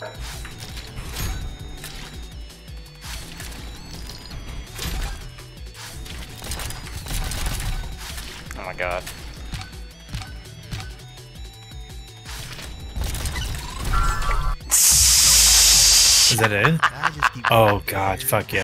Oh my god. Is that it? Oh god, fuck yeah.